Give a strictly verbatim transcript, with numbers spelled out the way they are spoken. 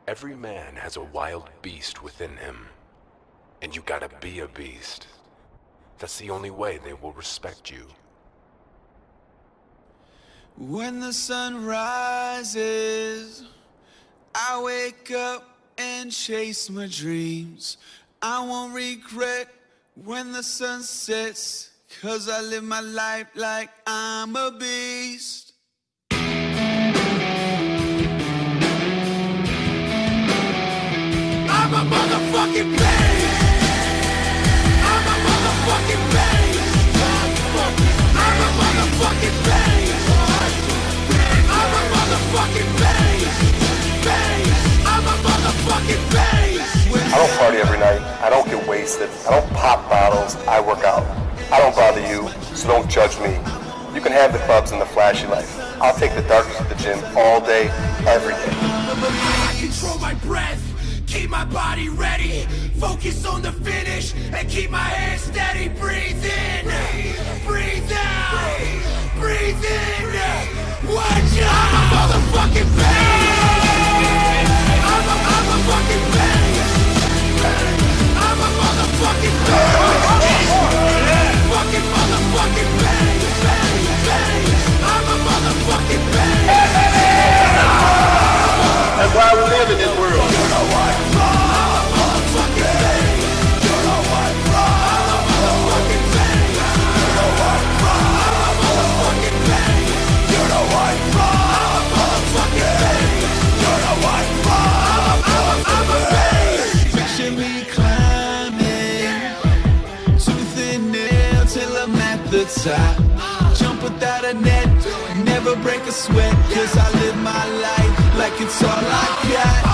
Every man has a wild beast within him. And you gotta be a beast. That's the only way they will respect you. When the sun rises, I wake up and chase my dreams. I won't regret when the sun sets, 'cause I live my life like I'm a beast. I'm a motherfucking beast. I'm a motherfucking beast. I'm a motherfucking beast. I'm a motherfucking beast. Beast. I'm a motherfucking beast. I don't party every night. I don't get wasted. I don't pop bottles. I work out. I don't bother you, so don't judge me. You can have the clubs and the flashy life. I'll take the darkness to the gym all day, every day. I control my breath, keep my body ready, focus on the finish, and keep my head steady. Breathe in, breathe out, breathe in. Watch out! I'm a motherfucking beast. I'm a, I'm a fucking beast. I'm a motherfucking beast. Fucking motherfucking beast. I'm a motherfucking beast. That's why we live in this world. You know what? I'm a motherfucking beast. You know what? I'm a motherfucking beast. You know what? I'm a motherfucking beast. You know what? I'm a motherfucking beast. You know what? I'm a, I'm a, I'm a beast. Picture me climbing tooth and nail till I'm at the top. Jump without a net, never break a sweat, 'cause I live my life like it's all I got.